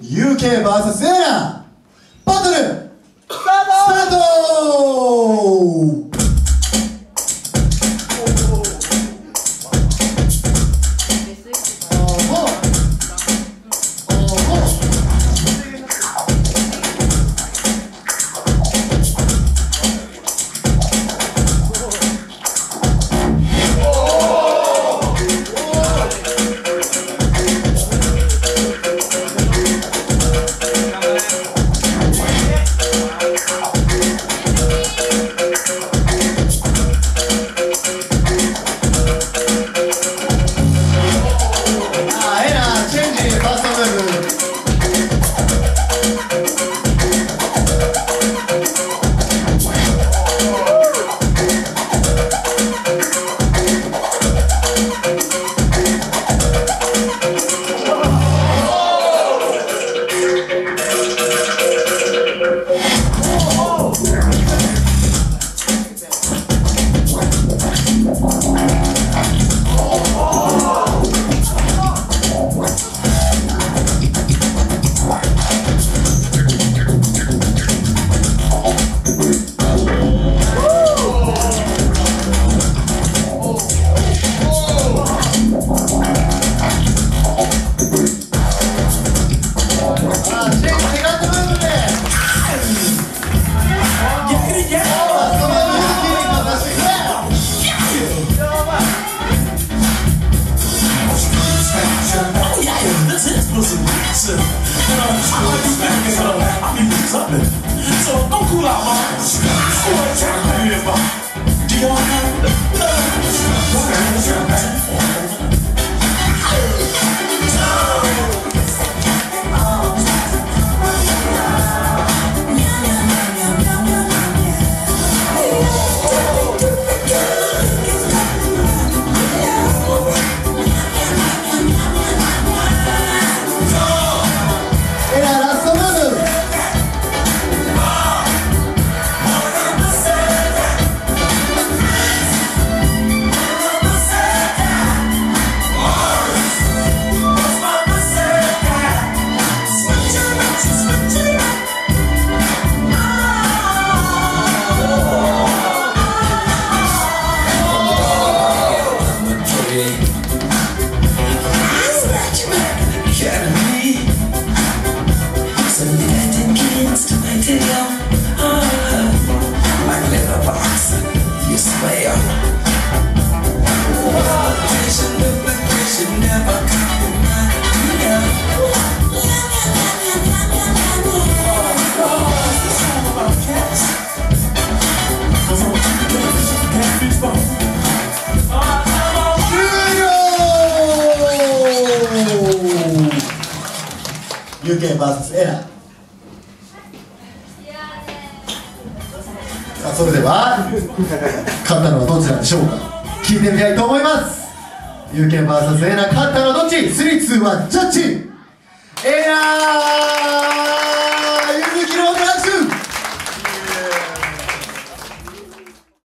UK vs エナバトルスタート。 So don't cool out, man. Do y'all have UK vs エナ。さあそれでは勝ったのはどちらでしょうか。聞いてみたいと思います。 UK vs エナ勝ったのはどっち。 3、2、1ジャッジエナー。